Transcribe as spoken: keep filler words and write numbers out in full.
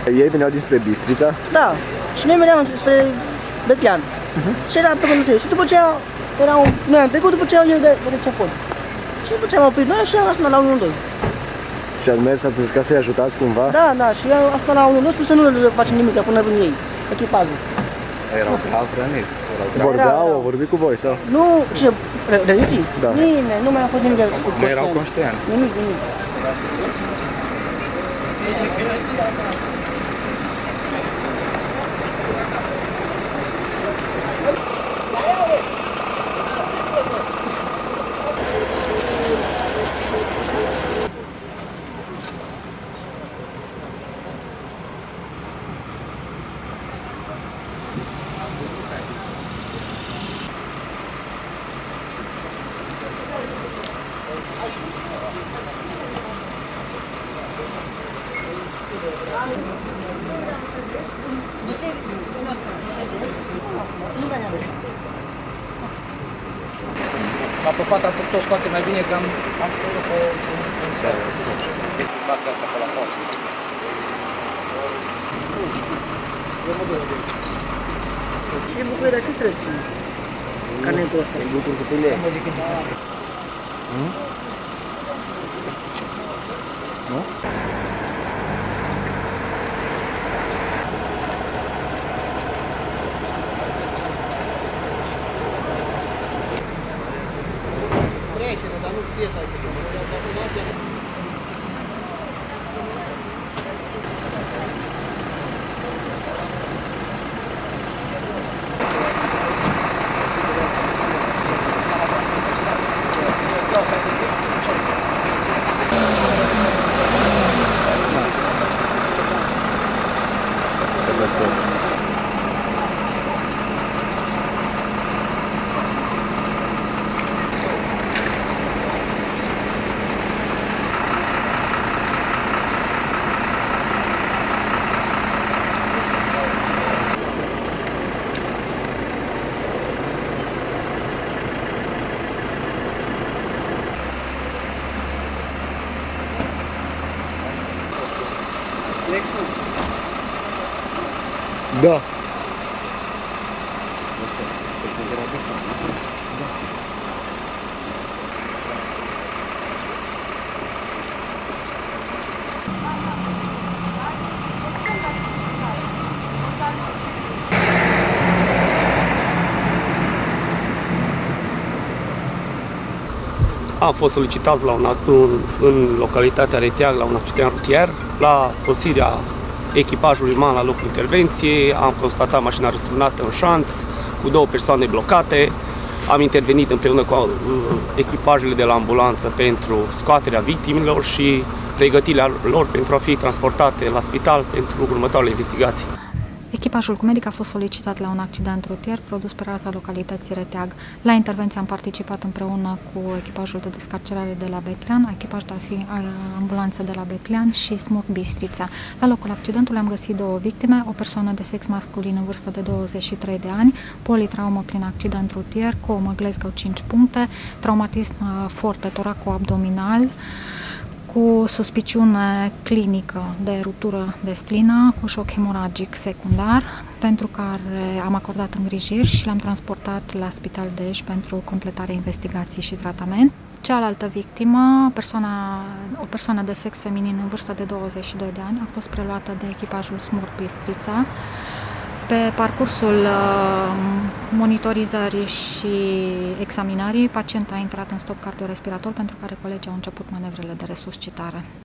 Ei veneau dinspre Bistrița? Da. Și noi veneam spre Betlean. Uh-huh. Și era pe conducere. Și după ce erau, noi am trecut după ce au eu de receport. Și după ce am oprit noi și am sunat la unu unu doi. Și ați mers ca să-i ajutați cumva? Da, da, și eu am sunat la unu unu doi, spus să nu le facem nimic, până vin ei, echipajul. Erau grav răniți. Vorbeau, au vorbit cu voi sau? Nu, cine? Răniții? Da. Nimeni, nu mai a fost nimic. Nu erau conștienți. Nimic, nimic. Ca pe fata tot o scoate mai bine că am am făcut pe un sfert. Partea asta pe la față. Ce bucurie, dar ce treci? Carnetul ăsta. E bucur cu tine. Nu? Dar nu știe, dar Da. Am fost solicitați la un, în localitatea Reteag la un accident rutier. La sosirea echipajului uman la locul intervenției am constatat mașina răsturnată în șanț cu două persoane blocate. Am intervenit împreună cu echipajele de la ambulanță pentru scoaterea victimelor și pregătirea lor pentru a fi transportate la spital pentru următoarele investigații. Echipajul cu medic a fost solicitat la un accident rutier produs pe raza localității Reteag. La intervenție am participat împreună cu echipajul de descarcerare de la Betlean, echipaj de ambulanță de la Betlean și SMURC Bistrița. La locul accidentului am găsit două victime, o persoană de sex masculin în vârstă de douăzeci și trei de ani, politraumă prin accident rutier, comă Glasgow cinci puncte, traumatism forte toraco-abdominal, cu suspiciune clinică de ruptură de splină, cu șoc hemoragic secundar, pentru care am acordat îngrijiri și l-am transportat la Spital Dej pentru completarea investigației și tratament. Cealaltă victimă, persoana, o persoană de sex feminin în vârstă de douăzeci și doi de ani, a fost preluată de echipajul SMURC Bistrița. Pe parcursul monitorizării și examinării, pacienta a intrat în stop cardiorespirator, pentru care colegii au început manevrele de resuscitare.